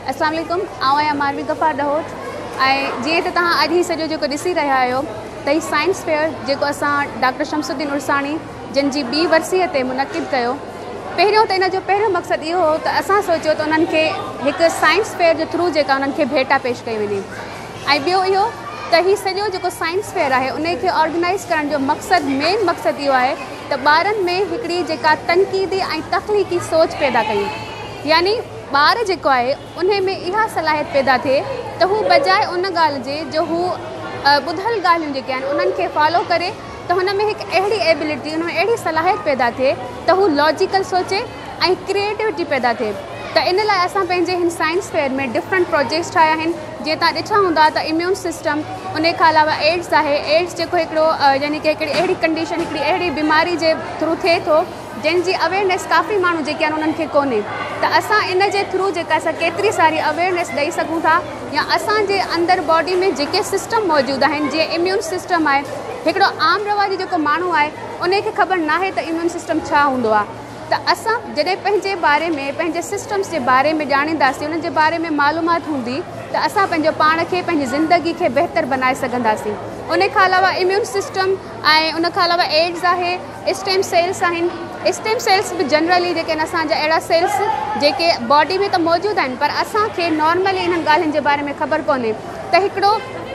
अस्सलाम वालेकुम, आऊं आहियां मारवी गफ़ार ॾहोट ऐं जीअं त तव्हां अॼु ही सॼो जेको ॾिसी रहिया आहियो त ही साइंस फेयर जेको असां डॉक्टर शमसुद्दीन उर्सानी जिन जी ॿी वर्सीअ ते मुनक़िद कयो। पहिरियों त इन जो पहिरियों मक़सदु इहो हो त असां सोचियो त उन्हनि खे हिकु साइंस फेयर जे थ्रू जेका उन्हनि खे भेटा पेश कई वञे ऐं ॿियो इहो त ही सॼो जेको साइंस फेयर आहे उन खे ऑर्गेनाइज़ करण जो मेन मक़सदु इहो आहे त ॿारनि में हिकिड़ी जेका तनक़ीदी ऐं तख़लीक़ी सोच पैदा कयूं, यानी ॿार जेको आहे उन में इहा सलाहियत पैदा थिए त हू बजाए उन ॻाल्हि जे जो हू ॿुधल ॻाल्हियूं जेके आहिनि उन्हनि खे फॉलो करे त हुन में हिकु अहिड़ी एबिलिटी, हुन में अहिड़ी सलाहियत पैदा थिए त हू लॉजिकल सोचे ऐं क्रिएटिविटी पैदा थिए। त इन लाइ असां पंहिंजे हिन साइंस फेयर में डिफरेंट प्रोजेक्ट्स ठाहिया आहिनि। जीअं तव्हां ॾिठा हूंदा त इम्यून सिस्टम, उन खां अलावा एड्स आहे। एड्स जेको हिकिड़ो यानी कि हिकिड़ी अहिड़ी कंडीशन, हिकिड़ी अहिड़ी बीमारी जे थ्रू थिए थो जंहिंजी अवेयरनेस काफ़ी माण्हू जेके आहिनि उन्हनि खे कोन्हे। त असां इन जे थ्रू जेका असां केतिरी सारी अवेयरनेस ॾेई सघूं था, या असांजे अंदरि बॉडी में जेके सिस्टम मौजूदु आहिनि, जीअं इम्यून सिस्टम आहे, हिकिड़ो आम रवाजी जेको माण्हू आहे उनखे ख़बर नाहे त इम्यून सिस्टम छा हूंदो आहे। त असां जॾहिं पंहिंजे बारे में, पंहिंजे सिस्टम्स जे बारे में ॼाणींदासीं, उन्हनि जे बारे में मालूमात हूंदी त असां पंहिंजो पाण खे, पंहिंजी ज़िंदगी खे बहितर बनाए सघंदासीं। उन खां अलावा इम्यून सिस्टम ऐं उन खां अलावा एड्स आहे, स्टेम सेल्स आहिनि। स्टेम सेल्स बि जनरली जेके आहिनि असांजा अहिड़ा सेल्स जेके बॉडी में त मौजूदु आहिनि, पर असांखे नॉर्मली इन्हनि ॻाल्हियुनि जे बारे में ख़बर कोन्हे। त हिकिड़ो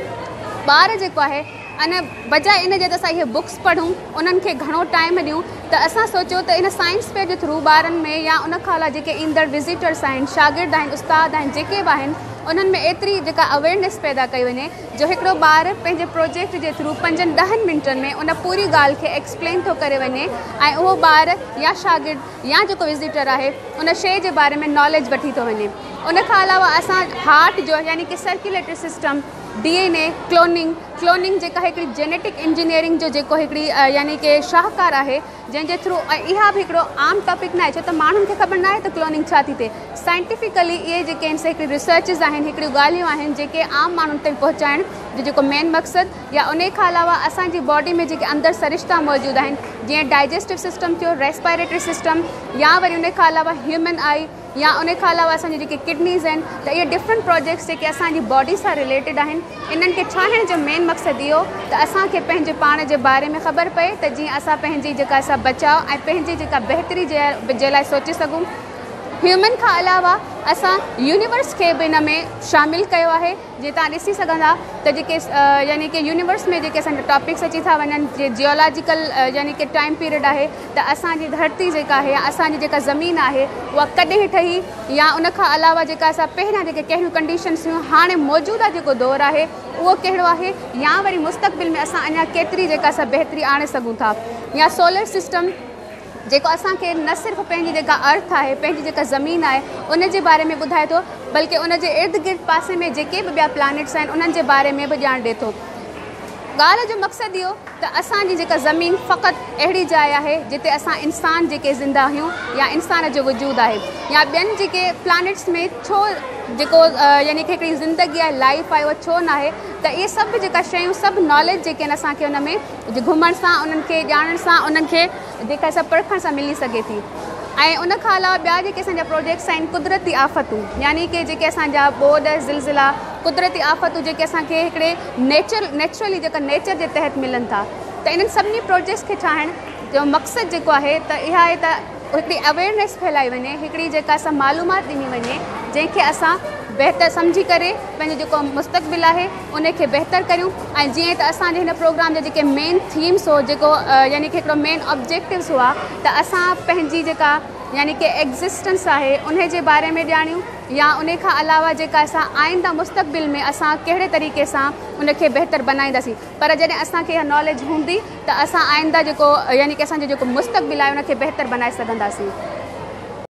ॿार जेको आहे अने बजाए इन जे त असां इहे बुक्स पढ़ूं, उन्हनि खे घणो टाइम ॾियूं, त असां सोचियो त in science fair J through ॿारनि में या उन खां अलावा जेके ईंदड़ विज़िटर्स आहिनि, शागिर्द आहिनि, उस्ताद आहिनि, जेके बि आहिनि, उन्हनि में एतिरी जेका अवेयरनेस पैदा कई वञे जो हिकिड़ो ॿार पंहिंजे प्रोजेक्ट जे थ्रू 5-10 मिंटनि में उन पूरी ॻाल्हि खे एक्सप्लेन थो करे वञे ऐं उहो ॿार या शागिर्द या जेको विज़िटर आहे उन शइ जे बारे में नॉलेज वठी थो वञे। उन खां अलावा असां हार्ट जो यानी कि सर्कुलेटरी सिस्टम, DNA, क्लोनिंग जेका हिकिड़ी जेनेटिक इंजीनियरिंग जो जेको हिकिड़ी यानी कि शाहकार आहे, जंहिंजे थ्रू इहा बि हिकिड़ो आम टॉपिक न आहे, छो त माण्हुनि खे ख़बर न आहे त क्लोनिंग छा थी थिए। साइंटिफिकली इहे जेके आहिनि से हिकिड़ी रिसर्चिस आहिनि, हिकिड़ियूं ॻाल्हियूं आहिनि जेके आम माण्हुनि ताईं पहुचाइण जो जेको मेन मक़सदु, या उन खां अलावा असांजी बॉडी में जेके अंदरि सरिश्ता मौजूदु आहिनि, जीअं डाइजेस्टिव सिस्टम थियो, रेस्पायरेटरी सिस्टम, या वरी उन खां अलावा ह्यूमन आई, या उन खां अलावा असांजी जेके किडनीज़ आहिनि, त इहे डिफरेंट प्रोजेक्ट्स जेके असांजी बॉडी सां रिलेटेड आहिनि, इन्हनि खे ठाहिण जो मेन मक़सदु इहो त असांखे पंहिंजे पाण जे बारे में ख़बर पए त जीअं असां पंहिंजी जेका असां बचाव ऐं पंहिंजी जेका बहितरी जे लाइ सोचे सघूं। ह्यूमन खां अलावा असां यूनिवर्स खे बि इन में शामिलु कयो आहे। जीअं तव्हां ॾिसी सघंदा त जेके यानी कि यूनिवर्स में जेके असांजा टॉपिक्स अची था वञनि, जीअं जियोलॉजिकल यानी कि टाइम पीरियड आहे, त असांजी धरती जेका आहे, असांजी जेका ज़मीन आहे उहा कॾहिं ठही, या उन खां अलावा जेका असां पहिरियां जेके कहिड़ियूं कंडीशन्स हुयूं, हाणे मौजूदा जेको दौरु आहे उहो कहिड़ो आहे, या वरी मुस्तक़बिल में असां अञा केतिरी जेका असां बहितरी आणे सघूं था। या सोलर सिस्टम जेको असांखे न सिर्फ़ु पंहिंजी जेका अर्थ आहे, पंहिंजी जेका ज़मीन आहे, उन जे बारे में ॿुधाए थो, बल्कि उन जे इर्द गिर्द पासे में जेके बि ॿिया प्लैनेट्स आहिनि उन्हनि जे बारे में बि ॼाण ॾिए थो। ॻाल्हि जो मक़सदु इहो त असांजी जेका ज़मीन फ़क़ति अहिड़ी जाइ आहे जिते असां इंसान जेके ज़िंदा आहियूं या इंसान जो वजूदु आहे, या ॿियनि जेके प्लैनेट्स में छो जेको यानी कि हिकिड़ी ज़िंदगी आहे, लाइफ आहे, उहा छो न आहे। त इहे सभु जेका शयूं, सभु नॉलेज जेके आहिनि असांखे उन में घुमण सां, उन्हनि खे ॼाणण सां, उन्हनि खे जेका असां परखण सां मिली सघे थी। ऐं उन खां अलावा ॿिया जेके असांजा प्रोजेक्ट्स आहिनि, कुदरती आफ़तूं, यानी कि जेके असांजा ॿोॾ, ज़िलज़िला, कुदरती आफ़तूं जेके असांखे हिकिड़े नेचुरली जेका नेचर जे तहत मिलनि था, त इन्हनि सभिनी प्रोजेक्ट्स खे ठाहिण जो मक़सदु जेको आहे त इहा आहे त हिकिड़ी अवेयरनेस फैलाई वञे, हिकिड़ी जेका असां मालूमात ॾिनी वञे, जंहिंखे असां बहितर सम्झी करे पंहिंजो जेको मुस्तक़बिल आहे उनखे बहितर करियूं। ऐं जीअं त असांजे हिन प्रोग्राम जा जेके मेन थीम्स हो, जेको यानी कि हिकिड़ो मेन ऑब्जेक्टिव्स हुआ, त असां पंहिंजी जेका यानी कि एग्ज़िस्टेंस आहे उन जे बारे में ॼाणियूं, या उन खां अलावा जेका असां आईंदा मुस्तक़बिल में असां कहिड़े तरीक़े सां उनखे बहितर बनाईंदासीं। पर जॾहिं असांखे इहा नॉलेज हूंदी त असां आईंदा जेको यानी कि असांजो जेको मुस्तक़बिल आहे उनखे बहितर बनाए सघंदासीं।